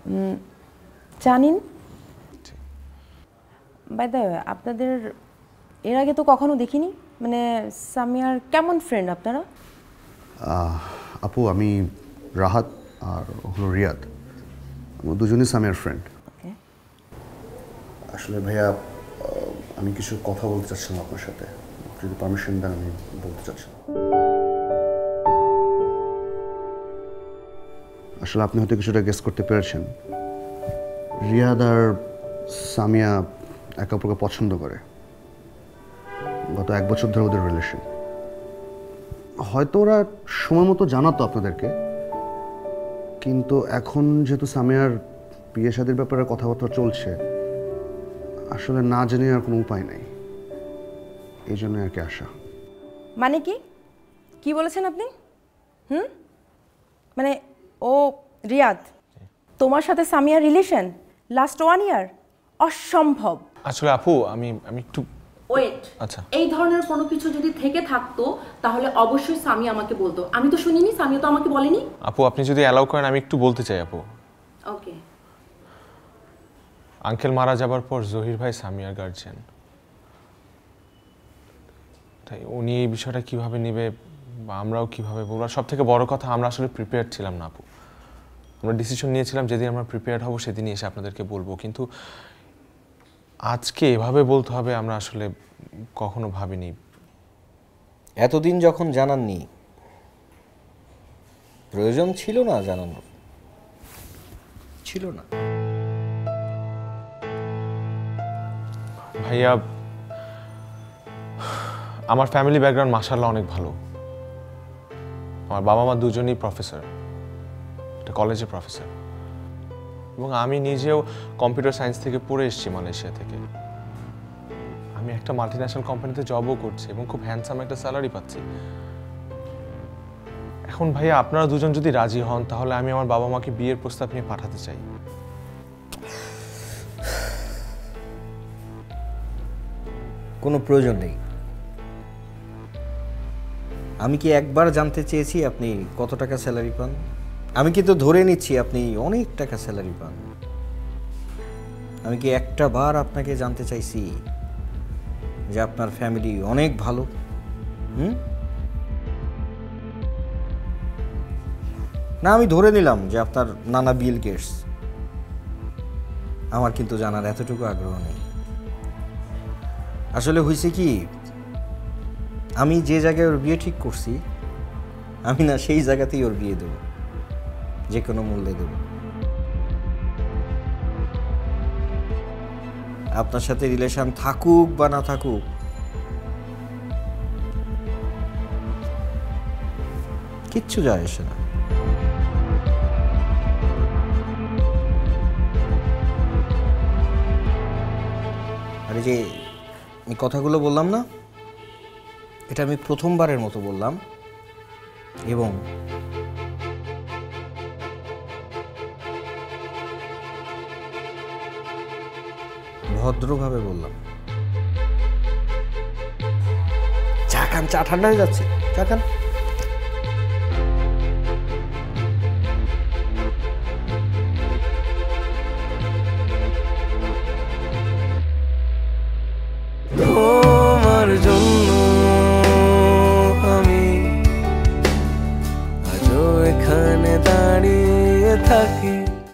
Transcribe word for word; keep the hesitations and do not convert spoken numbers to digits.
Janin by the way আপনাদের এর আগে তো কখনো দেখিনি মানে সামিয়ার কেমন ফ্রেন্ড আপনারা আপু আমি রাহাত আর হলো রিয়াদ দুজনই সামিয়ার ফ্রেন্ড আসলে ভাইয়া আমি কিছু কথা বলতে চাচ্ছিলাম আপনার সাথে যদি পারমিশন দেন আমি বলতে চাচ্ছিলাম আসলে আপনি হয়তো কিছুটা গেস করতে পেরেছেন রিয়াদ আর সামিয়া একে অপরকে পছন্দ করে গত এক বছর ধরে ওদের রিলেশন হয়তো ওরা সময় মতো জানাতো আপনাদেরকে কিন্তু এখন যেহেতু সামিয়ার বিয়ে শাদীর ব্যাপারে কথাবার্তা চলছে আসলে না জেনে আর কোনো উপায় নাই এই জন্য আর কি আসা মানে কি কি বলেছেন আপনি হুম মানে ও রিয়াদ তোমার সাথে সামিয়ার রিলেশন লাস্ট ওয়ান ইয়ার অসম্ভব আসলে আপু আমি আমি একটু ওয়েট আচ্ছা এই ধরনের কোনো কিছু যদি থেকে থাকতো তাহলে অবশ্যই সামিয়া আমাকে বলতো আমি তো শুনিনি সামিয়া তো আমাকে বলেনি আপু আপনি যদি অ্যালাউ করেন আমি একটু বলতে চাই আপু ওকে আঙ্কেল মারা যাবার পর জহির ভাই সামিয়ার গার্জিয়ান তাই উনি এই বিষয়টা কিভাবে নেবে বা আমরাও কিভাবে বলবো সব থেকে বড় কথা আমরা আসলে প্রিপেয়ার্ড ছিলাম না আপু আমরা ডিসিশন নিয়েছিলাম যেদিন আমরা প্রিপেয়ার্ড হব সেদিনই এসে আপনাদেরকে বলবো কিন্তু আজকে এভাবে বলতে হবে আমরা আসলে কখনো ভাবিনি এতদিন যখন জানাননি প্রয়োজন ছিল না জানানোর ছিল না ভাইয়া আমার ফ্যামিলি ব্যাকগ্রাউন্ড মাশাআল্লাহ অনেক ভালো আমার বাবা মা দুজনেই প্রফেসর একটা কলেজের প্রফেসর এবং আমি নিজেও কম্পিউটার সায়েন্স থেকে পড়ে এসেছি মালয়েশিয়া থেকে আমি একটা মাল্টিন্যাশনাল কোম্পানিতে জবও করছি এবং খুব হ্যান্ডসাম একটা স্যালারি পাচ্ছি এখন ভাইয়া আপনারা দুজন যদি রাজি হন তাহলে আমি আমার বাবা মাকে বিয়ের প্রস্তাব নিয়ে পাঠাতে চাই কোনো প্রয়োজন নেই আমি কি একবার জানতে চেয়েছি আপনি কত টাকা স্যালারি পান আমি কিন্তু ধরে নিচ্ছি আপনি অনেক টাকা স্যালারি পান আমি কি একটা বার আপনাকে জানতে চাইছি যে আপনার ফ্যামিলি অনেক ভালো হুম না আমি ধরে নিলাম যে আপনার নানা বিল গেটস আমার কিন্তু জানার এতটুকু আগ্রহ নেই আসলে হয়েছে কি আমি যে জায়গায় ওর বিয়ে ঠিক করছি আমি না সেই জায়গাতেই ওর বিয়ে দেব যে কোনো মূল্যে দেব আপনার সাথে রিলেশন থাকুক বা না থাকুক কিচ্ছু যায় আসে না আরে যে এই কথাগুলো বললাম না এটা আমি প্রথমবারের মতো বললাম এবং ভদ্রভাবে বললাম চা খান চা ঠান্ডা হয়ে যাচ্ছে চা খান তোমার জন্য আমি আজও এখানে দাঁড়িয়ে থাকি